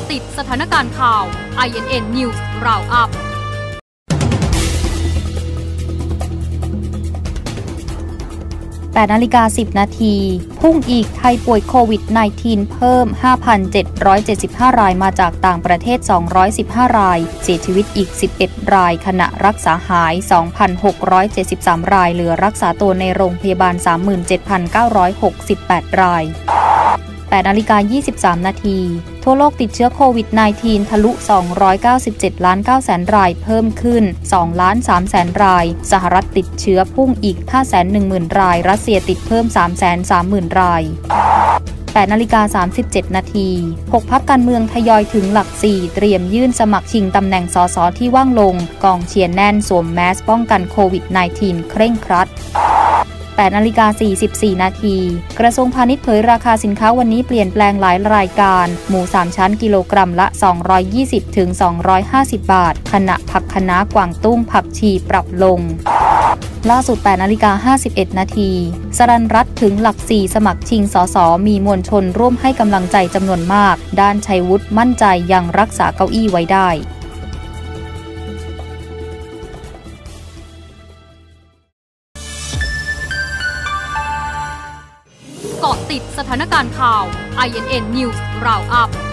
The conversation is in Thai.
ติดสถานการณ์ข่าว INN News Roundup 8 นาฬิกา 10 นาทีพุ่งอีกไทยป่วยโควิด -19 เพิ่ม 5,775 รายมาจากต่างประเทศ 215 รายเสียชีวิตอีก 11 รายขณะรักษาหาย 2,673 รายเหลือรักษาตัวในโรงพยาบาล 37,968 ราย8 นาฬิกา 23 นาทีทั่วโลกติดเชื้อโควิด -19 ทะลุ 297 ล้าน 9 แสนรายเพิ่มขึ้น 2 ล้าน 3 แสนรายสหรัฐติดเชื้อพุ่งอีก 510,000 รายรัสเซียติดเพิ่ม 330,000 ราย8 นาฬิกา 37 นาที6 พรรคการเมืองทยอยถึงหลัก 4 เตรียมยื่นสมัครชิงตำแหน่งสสที่ว่างลงกองเชียร์แน่นสวมแมสป้องกันโควิด -19 เคร่งครัด8 นาฬิกา 44 นาทีกระทรวงพาณิชย์เผยราคาสินค้าวันนี้เปลี่ยนแปลงหลายรายการหมู3ชั้นกิโลกรัมละ 220 ถึง 250 บาทขณะผักคะน้ากวางตุ้งผักชีปรับลงล่าสุด 8 นาฬิกา 51 นาทีสรัญรัตน์ถึงหลัก 4 สมัครชิงสสมีมวลชนร่วมให้กำลังใจจำนวนมากด้านชัยวุฒิมั่นใจยังรักษาเก้าอี้ไว้ได้เกาะติดสถานการณ์ข่าว INN News Roundup